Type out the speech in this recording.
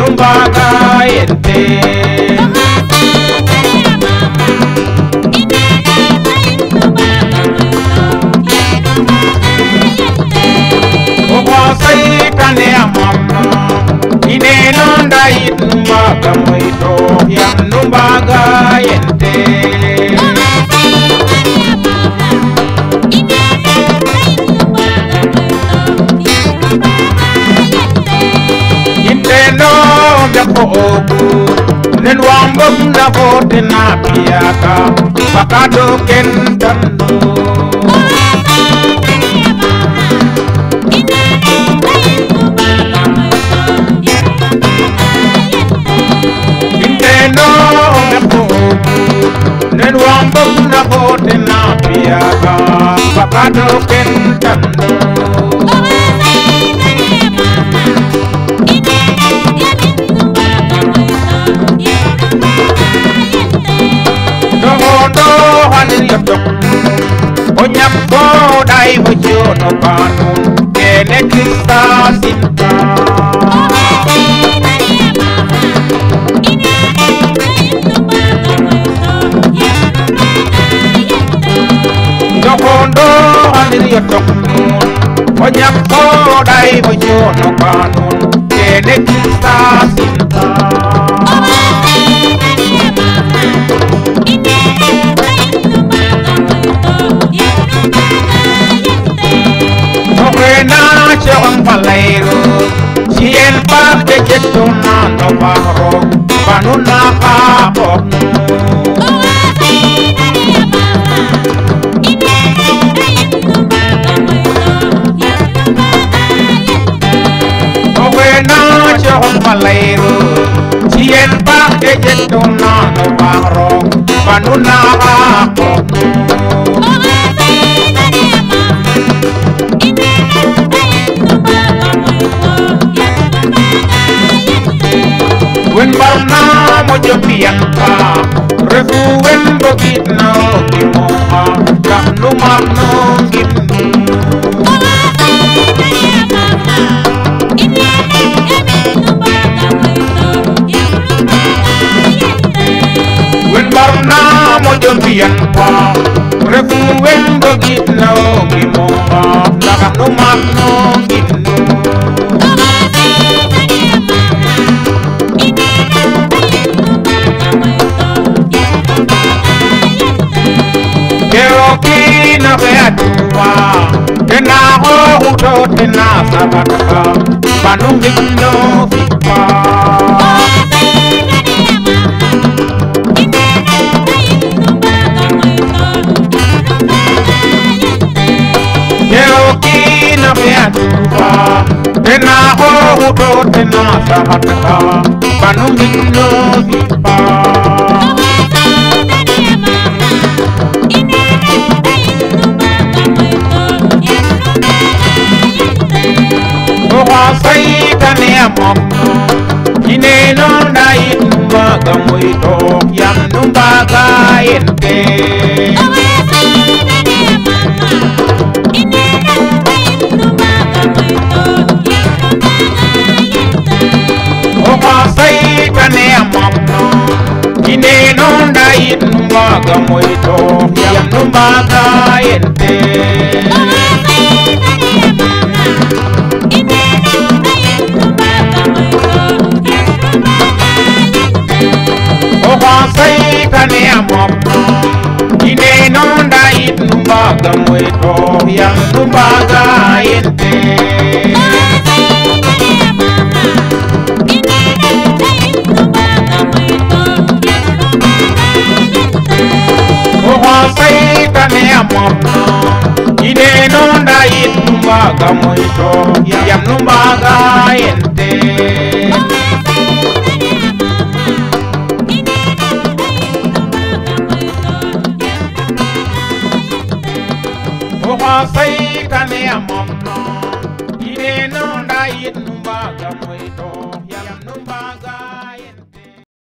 numbaga ente Okwasai kane amamna ine nonda numbaga moito yam numbaga ente Inteno beko ogu nen wambom na vote na piaka pakado kentano Inteno beko ogu nen wambom na vote na piaka pakado kentano Onyam go dai bojono kanun kene krista sinta Dokondo anir yotokun Onyam go dai bojono kanun kene krista sinta Na chong palero Sien pak de jetona no paro Panuna kapok Na chong palero Sien pak de jetona no paro Panuna kapok When barna mojo pianka refu when bogit no kimoha kahnu magno gimni When barna mojo pianka refu when bogit no kimoha kahnu magno gimni Kina beatua Kena hohuto tena sabaka Panungino fipa Kina beatua Kena hohuto tena sabaka Panungino fipa Sai kane amokno ine nonda numbaga moito yam numbaga ente Sai kane amokno ine nonda numbaga moito yam numbaga ente Sai kane amokno ine nonda numbaga moito yam numbaga ente Sai kane amokno ine nonda numbaga moito yam numbaga